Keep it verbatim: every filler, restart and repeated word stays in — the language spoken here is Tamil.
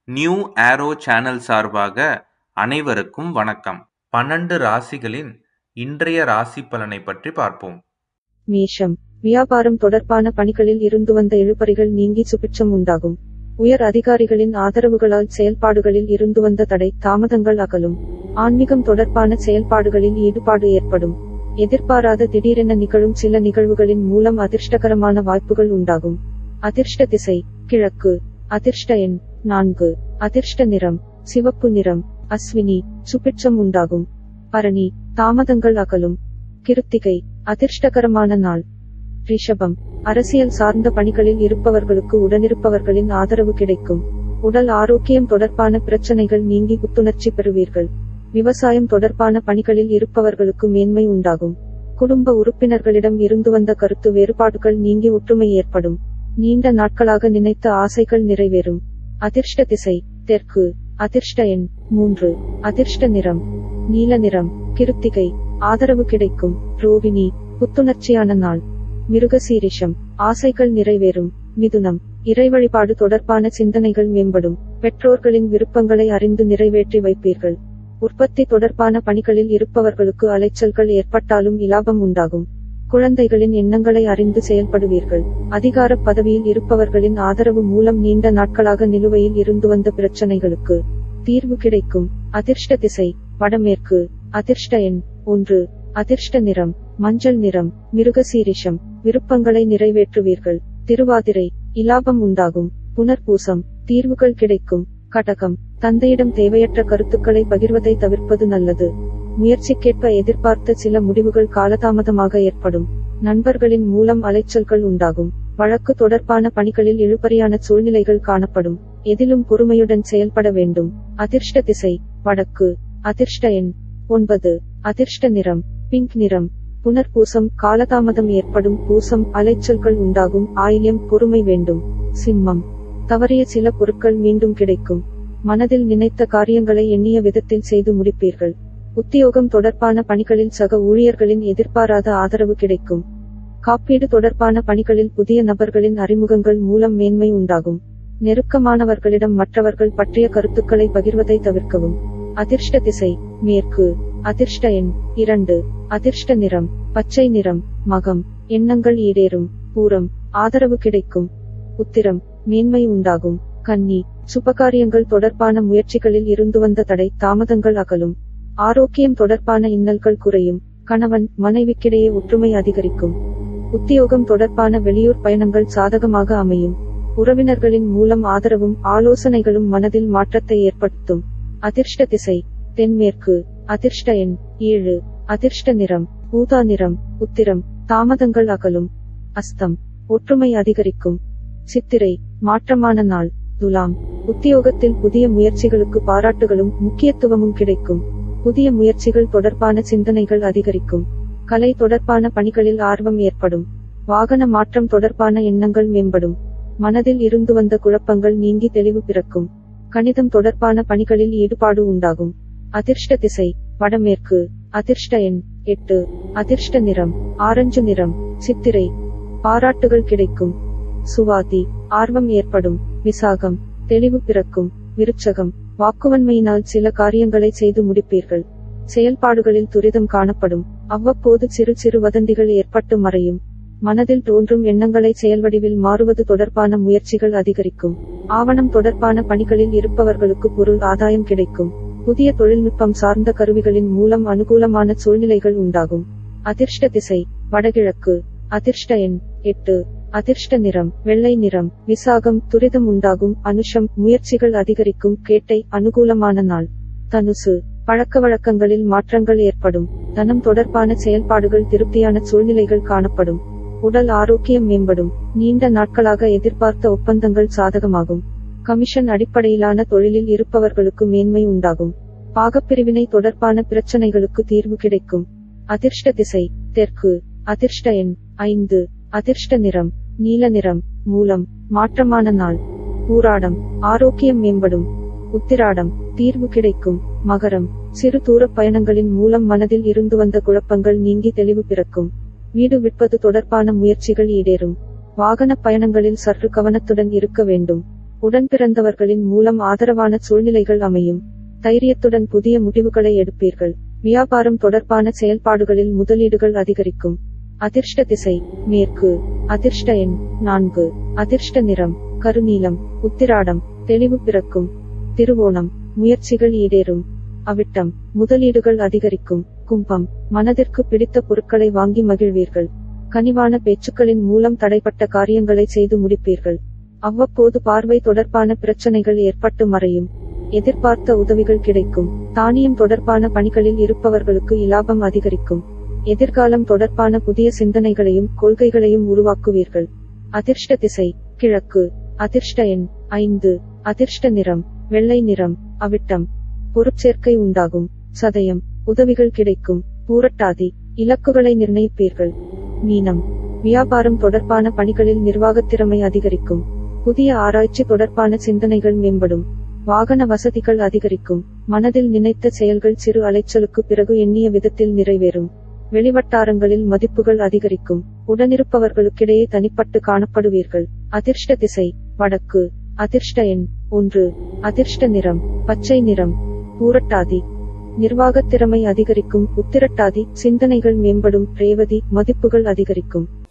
நியூ ஆரோ சேனல் சார்பாக அனைவருக்கும் வணக்கம். பன்னெண்டு ராசிகளின் இன்றைய ராசி பலனை பற்றி பார்ப்போம். மேஷம். வியாபாரம் தொடர்பான பணிகளில் இருந்து வந்த இழுபறிகள் நீங்கி சுபிட்சம் உண்டாகும். உயர் அதிகாரிகளின் ஆதரவுகளால் செயல்பாடுகளில் இருந்து வந்த தடை தாமதங்கள் அகலும். ஆன்மீகம் தொடர்பான செயல்பாடுகளில் ஈடுபாடு ஏற்படும். எதிர்பாராத திடீரென நிகழும் சில நிகழ்வுகளின் மூலம் அதிர்ஷ்டகரமான வாய்ப்புகள் உண்டாகும். அதிர்ஷ்ட திசை கிழக்கு. அதிர்ஷ்ட எண் நான்கு. அதிர்ஷ்ட நிறம் சிவப்பு நிறம். அஸ்வினி சுபிட்சம் உண்டாகும். பரணி தாமதங்கள் அகலும். கிருத்திகை அதிர்ஷ்டகரமான நாள். ரிஷபம் அரசியல் சார்ந்த பணிகளில் இருப்பவர்களுக்கு உடனிருப்பவர்களின் ஆதரவு கிடைக்கும். உடல் ஆரோக்கியம் தொடர்பான பிரச்சனைகள் நீங்கி புத்துணர்ச்சி பெறுவீர்கள். விவசாயம் தொடர்பான பணிகளில் இருப்பவர்களுக்கு மேன்மை உண்டாகும். குடும்ப உறுப்பினர்களிடம் இருந்து வந்த கருத்து வேறுபாடுகள் நீங்கி ஒற்றுமை ஏற்படும். நீண்ட நாட்களாக நினைத்த ஆசைகள் நிறைவேறும். அதிர்ஷ்ட திசை தெற்கு. அதிர்ஷ்ட எண் மூன்று. அதிர்ஷ்ட நிறம் நீல நிறம். கிருத்திகை ஆதரவு கிடைக்கும். ரோகிணி புத்துணர்ச்சியான நாள். மிருகசீரிஷம் ஆசைகள் நிறைவேறும். மிதுனம் இறை வழிபாடு தொடர்பான சிந்தனைகள் மேம்படும். பெற்றோர்களின் விருப்பங்களை அறிந்து நிறைவேற்றி வைப்பீர்கள். உற்பத்தி தொடர்பான பணிகளில் இருப்பவர்களுக்கு அலைச்சல்கள் ஏற்பட்டாலும் இலாபம் உண்டாகும். குழந்தைகளின் எண்ணங்களை அறிந்து செயல்படுவீர்கள். அதிகார பதவியில் இருப்பவர்களின் ஆதரவு மூலம் நீண்ட நாட்களாக நிலுவையில் இருந்து வந்த பிரச்சனைகளுக்கு தீர்வு கிடைக்கும். அதிர்ஷ்ட திசை வடமேற்கு. அதிர்ஷ்ட எண் ஒன்று. அதிர்ஷ்ட நிறம் மஞ்சள் நிறம். மிருகசீரிஷம் விருப்பங்களை நிறைவேற்றுவீர்கள். திருவாதிரை இலாபம் உண்டாகும். புனர்பூசம் தீர்வுகள் கிடைக்கும். கடகம் தந்தையிடம் தேவையற்ற கருத்துக்களை பகிர்வதை தவிர்ப்பது நல்லது. முயற்சிக்கேற்ப எதிர்பார்த்த சில முடிவுகள் காலதாமதமாக ஏற்படும். நண்பர்களின் மூலம் அலைச்சல்கள் உண்டாகும். வழக்கு தொடர்பான பணிகளில் இழுபறியான சூழ்நிலைகள் காணப்படும். எதிலும் பொறுமையுடன் செயல்பட வேண்டும். அதிர்ஷ்ட திசை வடக்கு. அதிர்ஷ்ட எண் ஒன்பது. அதிர்ஷ்ட நிறம் பிங்க் நிறம். புனர்பூசம் காலதாமதம் ஏற்படும். பூசம் அலைச்சல்கள் உண்டாகும். ஆயில்யம் பொறுமை வேண்டும். சிம்மம் தவறிய சில பொருட்கள் மீண்டும் கிடைக்கும். மனதில் நினைத்த காரியங்களை எண்ணிய விதத்தில் செய்து முடிப்பீர்கள். உத்தியோகம் தொடர்பான பணிகளில் சக ஊழியர்களின் எதிர்பாராத ஆதரவு கிடைக்கும். காப்பீடு தொடர்பான பணிகளில் புதிய நபர்களின் அறிமுகங்கள் மூலம் மேன்மை உண்டாகும். நெருக்கமானவர்களிடம் மற்றவர்கள் பற்றிய கருத்துக்களை பகிர்வதை தவிர்க்கவும். அதிர்ஷ்ட திசை மேற்கு. அதிர்ஷ்ட எண் இரண்டு. அதிர்ஷ்ட நிறம் பச்சை நிறம். மகம் எண்ணங்கள் ஈடேறும். பூரம் ஆதரவு கிடைக்கும். உத்திரம் மேன்மை உண்டாகும். கன்னி சுபகாரியங்கள் தொடர்பான முயற்சிகளில் இருந்து வந்த தடை தாமதங்கள் அகலும். ஆரோக்கியம் தொடர்பான இன்னல்கள் குறையும். கணவன் மனைவிக்கிடையே ஒற்றுமை அதிகரிக்கும். உத்தியோகம் தொடர்பான வெளியூர் பயணங்கள் சாதகமாக அமையும். உறவினர்களின் மூலம் ஆதரவும் ஆலோசனைகளும் மனதில் மாற்றத்தை ஏற்படுத்தும். அதிர்ஷ்ட திசை தென்மேற்கு. அதிர்ஷ்ட எண் ஏழு. அதிர்ஷ்ட நிறம் ஊதா நிறம். உத்திரம் தாமதங்கள் அகலும். அஸ்தம் ஒற்றுமை அதிகரிக்கும். சித்திரை மாற்றமான நாள். துலாம் உத்தியோகத்தில் புதிய முயற்சிகளுக்கு பாராட்டுகளும் முக்கியத்துவமும் கிடைக்கும். புதிய முயற்சிகள் தொடர்பான சிந்தனைகள் அதிகரிக்கும். கலை தொடர்பான பணிகளில் ஆர்வம் ஏற்படும். வாகன மாற்றம் தொடர்பான எண்ணங்கள் மேம்படும். மனதில் இருந்து வந்த குழப்பங்கள் நீங்கி தெளிவு பிறக்கும். கணிதம் தொடர்பான பணிகளில் ஈடுபாடு உண்டாகும். அதிர்ஷ்ட திசை வடமேற்கு. அதிர்ஷ்ட எண் எட்டு. அதிர்ஷ்ட நிறம் ஆரஞ்சு நிறம். சித்திரை பாராட்டுகள் கிடைக்கும். சுவாதி ஆர்வம் ஏற்படும். விசாகம் தெளிவு பிறக்கும். விருச்சகம் வாக்குவன்மையினால் சில காரியங்களை செய்து முடிப்பீர்கள். செயல்பாடுகளில் துரிதம் காணப்படும். அவ்வப்போது சிறு சிறு வதந்திகள் ஏற்பட்டு மறையும். மனதில் தோன்றும் எண்ணங்களை செயல்வடிவில் மாறுவது தொடர்பான முயற்சிகள் அதிகரிக்கும். ஆவணம் தொடர்பான பணிகளில் இருப்பவர்களுக்கு பொருள் ஆதாயம் கிடைக்கும். புதிய தொழில்நுட்பம் சார்ந்த கருவிகளின் மூலம் அனுகூலமான சூழ்நிலைகள் உண்டாகும். அதிர்ஷ்ட திசை வடகிழக்கு. அதிர்ஷ்ட எண் எட்டு. அதிர்ஷ்ட நிறம் வெள்ளை நிறம். விசாகம் துரிதம் உண்டாகும். அனுஷம் முயற்சிகள் அதிகரிக்கும். கேட்டை அனுகூலமான நாள். தனுசு பழக்க வழக்கங்களில் மாற்றங்கள் ஏற்படும். தனம் தொடர்பான செயல்பாடுகள் திருப்தியான சூழ்நிலைகள் காணப்படும். உடல் ஆரோக்கியம் மேம்படும். நீண்ட நாட்களாக எதிர்பார்த்த ஒப்பந்தங்கள் சாதகமாகும். கமிஷன் அடிப்படையிலான தொழிலில் இருப்பவர்களுக்கு மேன்மை உண்டாகும். பாகப்பிரிவினை தொடர்பான பிரச்சனைகளுக்கு தீர்வு கிடைக்கும். அதிர்ஷ்ட திசை தெற்கு. அதிர்ஷ்ட எண் ஐந்து. அதிர்ஷ்ட நிறம் நீல நிறம். மூலம் மாற்றமான நாள். பூராடம் ஆரோக்கியம் மேம்படும். உத்திராடம் தீர்வு கிடைக்கும். மகரம் சிறு தூர பயணங்களின் மூலம் மனதில் இருந்து வந்த குழப்பங்கள் நீங்கி தெளிவு பிறக்கும். வீடு விற்பது தொடர்பான முயற்சிகள் ஈடேறும். வாகன பயணங்களில் சற்று கவனத்துடன் இருக்க வேண்டும். உடன்பிறந்தவர்களின் மூலம் ஆதரவான சூழ்நிலைகள் அமையும். தைரியத்துடன் புதிய முடிவுகளை எடுப்பீர்கள். வியாபாரம் தொடர்பான செயல்பாடுகளில் முதலீடுகள் அதிகரிக்கும். அதிர்ஷ்ட திசை மேற்கு. அதிர்ஷ்ட எண் நான்கு. அதிர்ஷ்ட நிறம் கருநீலம். உத்திராடம் தெளிவு பிறக்கும். திருவோணம் முயற்சிகள் ஈடேறும். அவிட்டம் முதலீடுகள் அதிகரிக்கும். கும்பம் மனதிற்கு பிடித்த பொருட்களை வாங்கி மகிழ்வீர்கள். கனிவான பேச்சுக்களின் மூலம் தடைப்பட்ட காரியங்களை செய்து முடிப்பீர்கள். அவ்வப்போது பார்வை தொடர்பான பிரச்சனைகள் ஏற்பட்டு மறையும். எதிர்பார்த்த உதவிகள் கிடைக்கும். தானியம் தொடர்பான பணிகளில் இருப்பவர்களுக்கு இலாபம் அதிகரிக்கும். எதிர்காலம் தொடர்பான புதிய சிந்தனைகளையும் கொள்கைகளையும் உருவாக்குவீர்கள். அதிர்ஷ்ட திசை கிழக்கு. அதிர்ஷ்ட எண் ஐந்து. அதிர்ஷ்ட நிறம் வெள்ளை நிறம். அவிட்டம் பொருட்சேர்க்கை உண்டாகும். சதயம் உதவிகள் கிடைக்கும். பூரட்டாதி இலக்குகளை நிர்ணயிப்பீர்கள். மீனம் வியாபாரம் தொடர்பான பணிகளில் நிர்வாகத்திறமை அதிகரிக்கும். புதிய ஆராய்ச்சி தொடர்பான சிந்தனைகள் மேம்படும். வாகன வசதிகள் அதிகரிக்கும். மனதில் நினைத்த செயல்கள் சிறு அலைச்சலுக்கு பிறகு எண்ணிய விதத்தில் நிறைவேறும். வெளிவட்டாரங்களில் மதிப்புகள் அதிகரிக்கும். உடனிருப்பவர்களுக்கிடையே தனிப்பட்டு காணப்படுவீர்கள். அதிர்ஷ்ட திசை வடக்கு. அதிர்ஷ்ட எண் ஒன்று. அதிர்ஷ்ட நிறம் பச்சை நிறம். பூரட்டாதி நிர்வாகத்திறமை அதிகரிக்கும். உத்திரட்டாதி சிந்தனைகள் மேம்படும். ரேவதி மதிப்புகள் அதிகரிக்கும்.